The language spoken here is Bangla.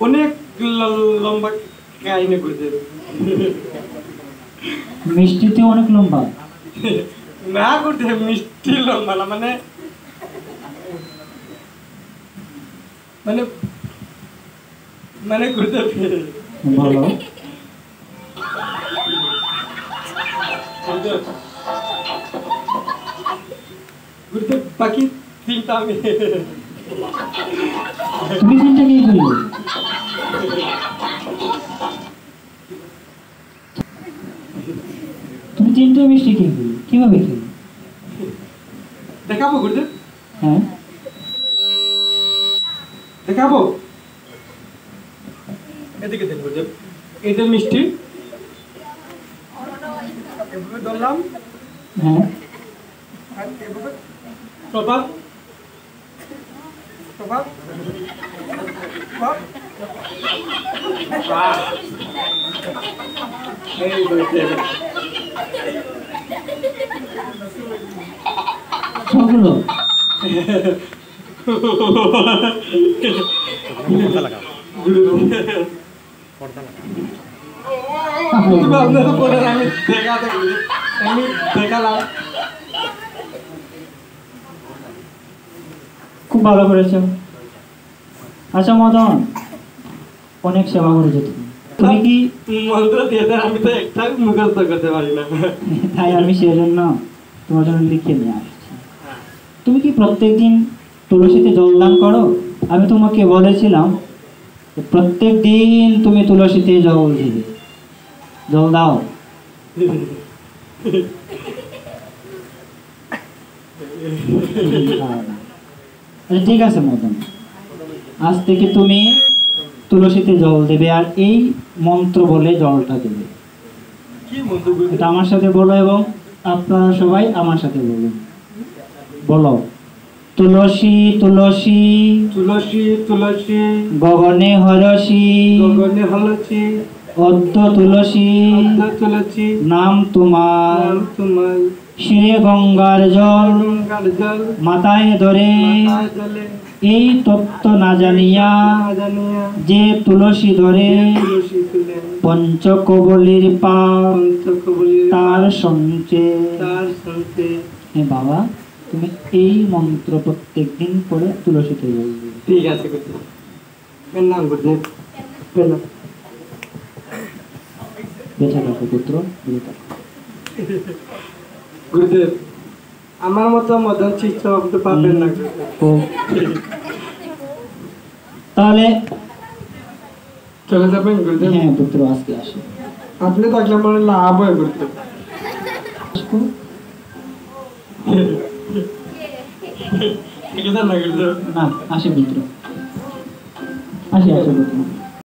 অনেক লম্বা কাহিনী গুরুদেব। মিষ্টিতে অনেক লম্বা? না গুরুদেব, মিষ্টি লম্বা না, মানে মানে মানে গুরুদেব বলো। গুরুদেব বাকি তিনটা আমি। তুমি তিনটা কি করলে? তুমি তিনটা মিষ্টি কি করলে, কিভাবে খেলে? দেখাবো গুরুদেব? হ্যাঁ দেখাবো। এদিকে দেন গুরুদেব, এটা মিষ্টি এভাবে ধরলাম। হ্যাঁ আর এভাবে প্রভাব প্রভাব এই গুরুদেব সবগুলো? আমি দেখালাম। খুব ভালো করেছো। আচ্ছা মদন, অনেক সেবা করেছো তুমি। তুমি কি মন্ত্র দিয়ে দেন, আমি তো একটা মুখস্থ করতে পারি না। তাই আমি সেজন্য তোমার জন্য লিখে নিয়ে আসছি। তুমি কি প্রত্যেকদিন তুলসীতে জল দান করো? আমি তোমাকে বলেছিলাম প্রত্যেক দিন তুমি তুলসীতে জল দিবে, জল দাও। আচ্ছা ঠিক আছে মদন, আজ থেকে তুমি তুলসীতে জল দেবে আর এই মন্ত্র বলে জলটা দেবে। কি মন্ত্র? এটা আমার সাথে বলো এবং আপনারা সবাই আমার সাথে বলুন। বলো, তুলসী তুলসী তুলসী তুলসী গগনে হরসি গগনে হলসি অদ্য তুলসী তুলসী নাম তোমার তোমার শিরে গঙ্গার জল গঙ্গার জল মাথায় ধরে জলে এই তত্ত্ব না জানিয়া জানিয়া যে তুলসী ধরে তুলসী তুলে পঞ্চকবলির পাপ পঞ্চকবলির তার সঞ্চে। তার সঙ্গে। হ্যাঁ বাবা, তুমি এই মন্ত্র প্রত্যেক দিন করে তুলসীতে বলবে। ঠিক আছে গুরুদেব, প্রণাম গুরুদেব, প্রণাম। বেঁচে থাকো পুত্র, বেঁচে থাকো। গুরুদেব আমার মতো মদন শিষ্য আপনি পাবেন না গুরুদেব। ও, তাহলে চলে যাবেন গুরুদেব? হ্যাঁ পুত্র, আজকে আসি। আপনি থাকলে আমার লাভ হয় গুরুদেব। ঠিক আছে না গুরুদেব? না, আসি পুত্র, আসি আসি পুত্র।